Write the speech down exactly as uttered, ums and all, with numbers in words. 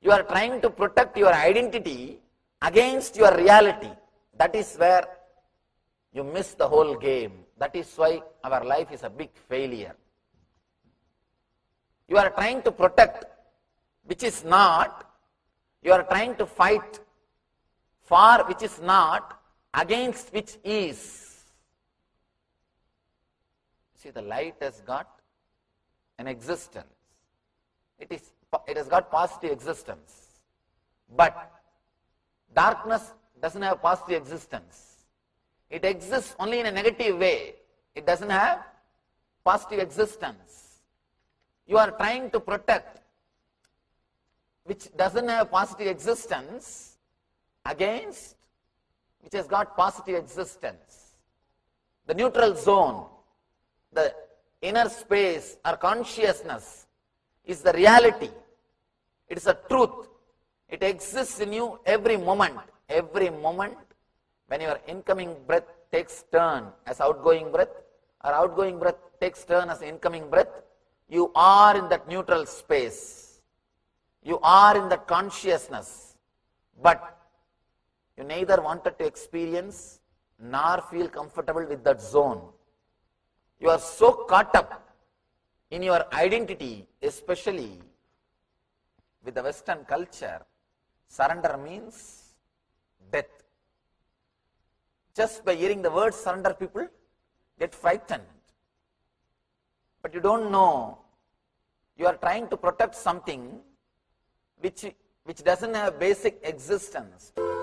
You are trying to protect your identity against your reality. That is where you miss the whole game. That is why our life is a big failure. You are trying to protect which is not. You are trying to fight for which is not against which is. See, the light has got an existence. It is, it has got positive existence. But darkness doesn't have positive existence. It exists only in a negative way. It doesn't have positive existence. You are trying to protect which doesn't have positive existence against which has got positive existence. The neutral zone, the inner space or consciousness is the reality. It is a truth. It exists in you every moment. Every moment when your incoming breath takes turn as outgoing breath or outgoing breath takes turn as incoming breath, you are in that neutral space. You are in that consciousness. But you neither wanted to experience nor feel comfortable with that zone. You are so caught up in your identity, especially with the Western culture. Surrender means death. Just by hearing the word surrender, people get frightened. But you don't know. You are trying to protect something which, which doesn't have basic existence.